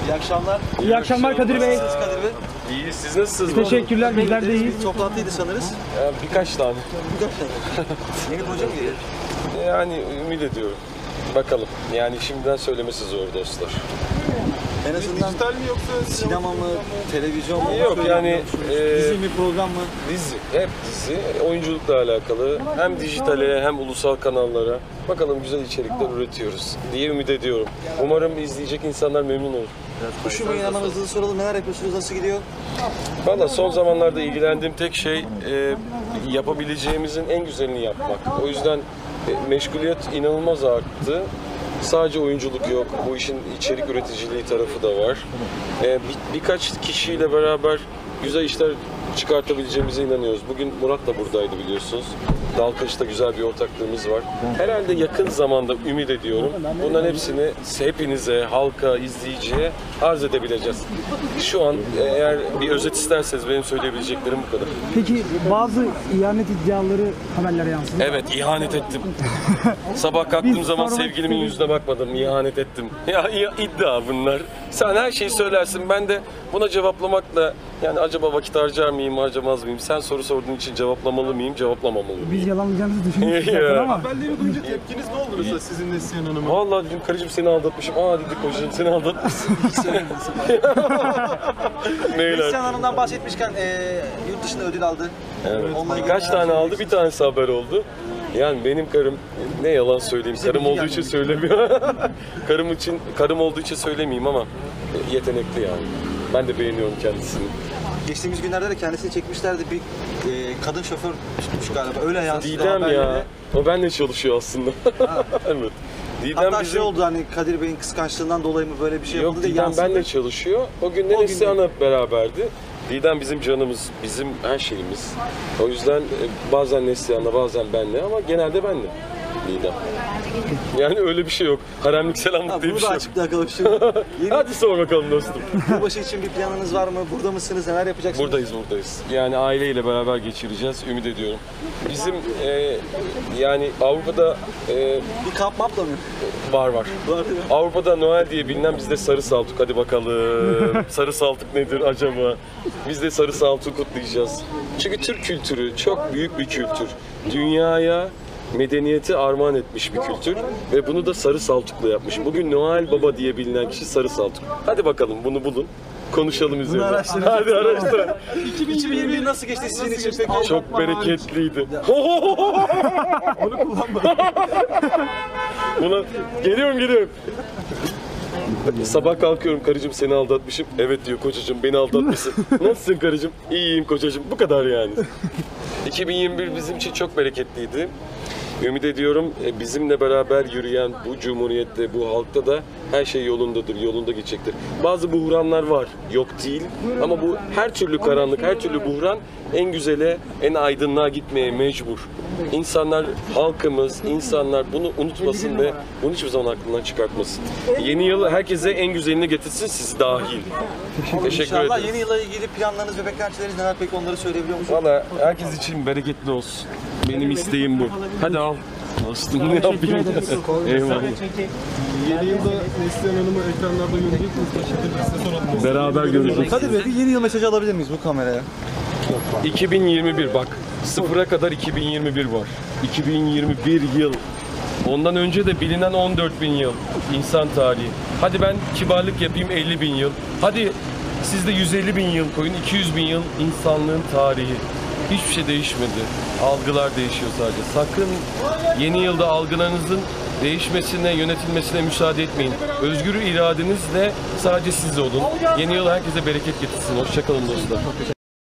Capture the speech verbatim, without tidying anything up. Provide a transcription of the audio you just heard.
İyi akşamlar. İyi akşamlar Kadir Bey. Nasılsınız Kadir Bey? İyi, siz nasılsınız? Teşekkürler, bizler de iyiyiz. Bir toplantıydı sanırız. Ya, birkaç tane. Birkaç tane. Yeni proje mi geliyor? Yani ümit ediyorum. Bakalım. Yani şimdiden söylemesi zor dostlar. En azından Dijital mi yoksa sinema mı, televizyon mu? Yok yani e, Dizi mi, program mı? dizi, hep dizi. Oyunculukla alakalı. Hem dijitale hem ulusal kanallara. Bakalım güzel içerikler üretiyoruz diye ümit ediyorum. Umarım izleyecek insanlar memnun olur. Kuşu Bey'in hemen hızlı soralım. Neler yapıyorsunuz, nasıl gidiyor? Valla son zamanlarda ilgilendiğim tek şey e, yapabileceğimizin en güzelini yapmak. O yüzden e, meşguliyet inanılmaz arttı. Sadece oyunculuk yok, bu işin içerik üreticiliği tarafı da var. E, bir, birkaç kişiyle beraber güzel işler çıkartabileceğimize inanıyoruz. Bugün Murat da buradaydı biliyorsunuz. Dalkaç'ta güzel bir ortaklığımız var. Herhalde yakın zamanda ümit ediyorum. Bunların hepsini hepinize, halka, izleyiciye arz edebileceğiz. Şu an eğer bir özet isterseniz benim söyleyebileceklerim bu kadar. Peki bazı ihanet iddiaları haberlere yansıdı. Evet, ihanet ettim. Sabah kalktığım zaman sevgilimin yüzüne bakmadım, ihanet ettim. Ya, ya iddia bunlar. Sen her şeyi söylersin, ben de buna cevaplamakla, yani acaba vakit harcar mıyım, harcamaz mıyım? Sen soru sorduğun için cevaplamalı mıyım, cevaplamamalı mıyım? Biz yalanlayacağımızı düşünmüştük Ya. zaten ama. haberleri duyunca tepkiniz ne oldu mesela sizin Neslihan Hanım'a? Vallahi dedim karıcığım seni aldatmışım. Aa dedik kocacığım seni aldatmışsın. Neyler? Neslihan Hanım'dan bahsetmişken e, yurt dışında ödül aldı. Evet. Onunla ilgili Birkaç neler tane aldı, söyleyeceksiniz? bir tanesi haber oldu. Yani benim karım, ne yalan söyleyeyim, karım bilgi olduğu için gelmedi. söylemiyor. karım için, karım olduğu için söylemeyeyim ama yetenekli yani. Ben de beğeniyorum kendisini. Geçtiğimiz günlerde de kendisini çekmişlerdi. Bir e, kadın şoför tutmuş galiba. Öyle yansıdı Didem haberlere. ya, o benimle çalışıyor aslında. evet. Didem Hatta bizim... şey oldu hani Kadir Bey'in kıskançlığından dolayı mı böyle bir şey Yok, oldu diye Didem yansıdı. benimle çalışıyor. O gün de O gün Neslihan'la hep beraberdi. Didem bizim canımız, bizim her şeyimiz. O yüzden e, bazen Neslihan'la, bazen benle ama genelde benle Didem. Yani öyle bir şey yok. Haremlik selamlık Ha, diye bir bunu da şey yok. açıklığa kavuşturun. Yeni Hadi sor bakalım dostum. yılbaşı için bir planınız var mı? Burada mısınız? Neler yapacaksınız? Buradayız, buradayız. Yani aileyle beraber geçireceğiz, ümit ediyorum. Bizim e, yani Avrupa'da e, Bir kamp mapla mı? var var. Var değil mi? Avrupa'da Noel diye bilinen bizde sarı saltuk. Hadi bakalım. Sarı saltuk nedir acaba? Biz de sarı saltuğu kutlayacağız. Çünkü Türk kültürü çok büyük bir kültür. Dünyaya medeniyeti armağan etmiş bir kültür ve bunu da sarı saltukla yapmış. Bugün Noel Baba diye bilinen kişi sarı saltuk. Hadi bakalım bunu bulun. Konuşalım üzerine. araştırın. Hadi araştırın. iki bin yirmi bir nasıl geçti sizin için peki? Çok bereketliydi. Onu kullanma. Buna geliyorum geliyorum. Sabah kalkıyorum, karıcığım seni aldatmışım. Evet diyor kocacığım, beni aldatmışsın. Nasılsın karıcığım? İyiyim kocacığım. Bu kadar yani. iki bin yirmi bir bizim için çok bereketliydi. Ümit ediyorum e, bizimle beraber yürüyen bu cumhuriyette, bu halkta da her şey yolundadır, yolunda gidecektir. Bazı buhranlar var, yok değil. Ama bu her türlü karanlık, her türlü buhran en güzele, en aydınlığa gitmeye mecbur. İnsanlar, halkımız, insanlar bunu unutmasın ve bunu hiçbir zaman aklından çıkartmasın. Yeni yıl herkese en güzelini getirsin, sizi dahil. Teşekkür İnşallah ederim. yeni yıla ilgili planlarınız ve beklentileriniz neler peki onları söyleyebiliyor musunuz? Valla herkes için bereketli olsun. Benim isteğim bu. Hadi al. Dostum ne yapayım? Eyvallah. Yeni yılda Neslihan Hanım'ı ekranlarda görecek miyiz? Teşekkür ederiz. Size soralım. Beraber göreceğiz. Kadir Bey bir yeni yıl mesajı alabilir miyiz bu kameraya? iki bin yirmi bir bak. Sıfıra kadar iki bin yirmi bir var. iki bin yirmi bir yıl. Ondan önce de bilinen on dört bin yıl insan tarihi. Hadi ben kibarlık yapayım elli bin yıl. Hadi siz de yüz elli bin yıl koyun, iki yüz bin yıl insanlığın tarihi. Hiçbir şey değişmedi. Algılar değişiyor sadece. Sakın yeni yılda algılarınızın değişmesine, yönetilmesine müsaade etmeyin. Özgür iradenizle sadece siz olun. Yeni yıl herkese bereket getirsin. Hoşça kalın dostlar.